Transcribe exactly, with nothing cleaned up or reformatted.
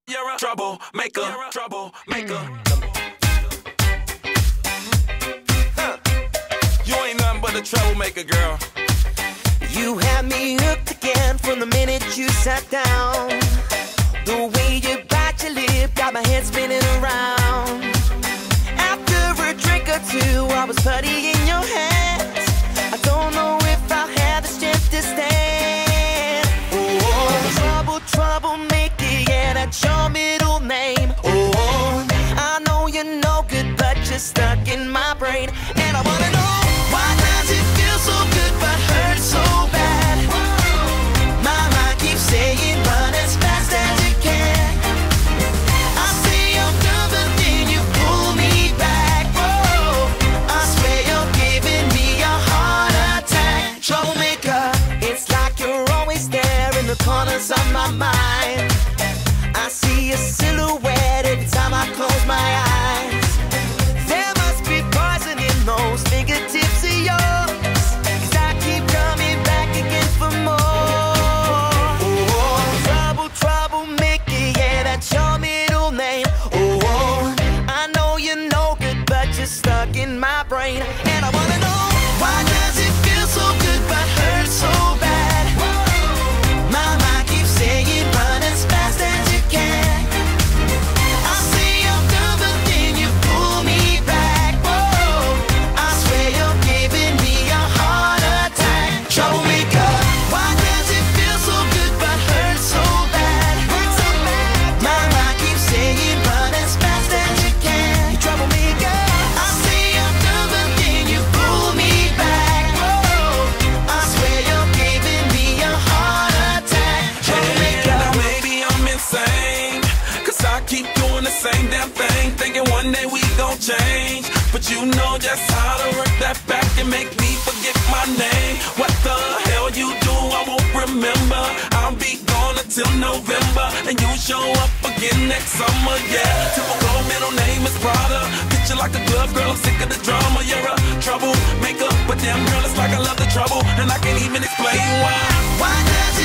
You're a troublemaker, troublemaker. Huh. You ain't nothing but a troublemaker, girl. You had me hooked again from the minute you sat down. The way you bite your lip got my head spinning around. After a drink or two, I was putty in your hands. I don't know if I'll have the strength to stand. Oh, trouble, troublemaker, yeah, that's your middle name. Oh, I know you're no good, but you're stuck in my brain. And I wanna know, why does it feel so good but hurt so bad? My mind keeps saying run as fast as you can. I say I'm done, but then you pull me back. Whoa, I swear you're giving me a heart attack. Troublemaker, it's like you're always there in the corners of my mind. I see a silhouette every time I close my eyes. There must be poison in those fingertips of yours, 'cause I keep coming back again for more. Oh, trouble, troublemaker, yeah, that's your middle name. Oh, I know you're no good, but you're stuck in my brain. And I wanna know, why does it feel so good but hurt so bad? My mind keeps saying run as fast as you can. I say I'm done, but then you pull me back. Whoa, I swear you're giving me a heart attack. Troublemaker, why does it feel so good but hurt so bad? Hurt so bad. My mind keeps saying run as fast as you can. You troublemaker. I say I'm done, but then you pull me back. Whoa, I swear you're giving me a heart attack. Troublemaker. Yeah, now maybe I'm insane, 'cause I keep doing the same damn thing, thinking one day we gon' change. But you know just how to work that back and make me forget my name. What the hell you do, I won't remember. I'll be gone until November, and you show up again next summer, yeah. Typical middle name is Prada. Picture like a glove, girl, I'm sick of the drama. You're a troublemaker, but damn girl, it's like I love the trouble, and I can't even explain why. Why does